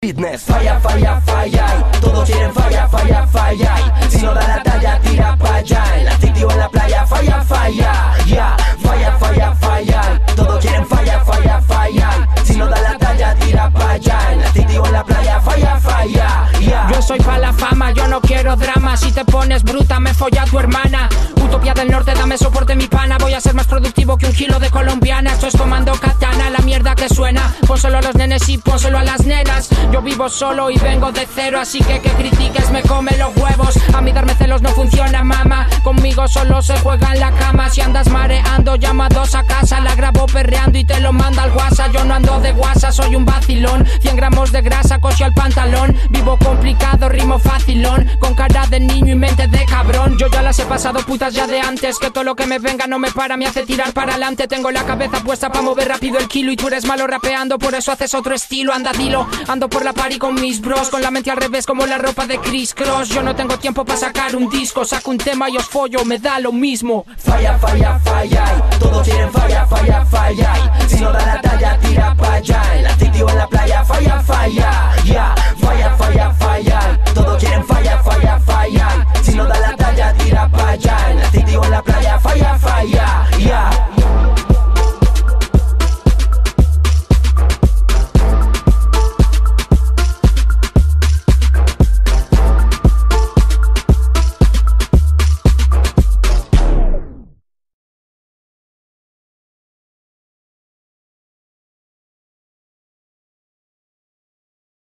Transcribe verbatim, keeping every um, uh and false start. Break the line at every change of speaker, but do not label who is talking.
Fitness, falla, falla, falla, y todos quieren falla, falla, falla, y si no da la talla, tira pa' allá, en la city o en la playa, falla, falla, ya, yeah. Falla, falla, falla, y todos quieren falla, falla, falla, y si no da la talla, tira pa' allá, en la city o en la playa, falla, falla, ya. Yeah.
Yo soy pa' la fama, yo no quiero drama, si te pones bruta me folla a tu hermana. Utopía del norte, dame soporte mi pana, voy a ser más productivo que un kilo de colombiana. Esto es comando katana, la mierda que suena, pónselo a los nenes y pónselo a las nenas. Yo vivo solo y vengo de cero, así que que critiques me come los huevos. A mí darme celos no funciona, mama, conmigo solo se juega en la cama. Si andas mareando, llama a dos a casa, la grabo perreando y te lo manda al WhatsApp. Yo no ando de guasa, soy un vacilón, cien gramos de grasa, cosio al pantalón. Vivo complicado, rimo facilón, con cara de niño y mente de cabrón. Yo ya las he pasado putas ya de antes, que todo lo que me venga no me para, me hace tirar para adelante. Tengo la cabeza puesta pa' mover rápido el kilo y tú eres malo rapeando, por eso haces otro estilo. Anda, dilo, ando por la party con mis bros, con la mente al revés como la ropa de Chris Cross. Yo no tengo tiempo para sacar un disco, saco un tema y os follo, me da lo mismo.
Falla, falla, falla, y todos quieren falla, falla, falla,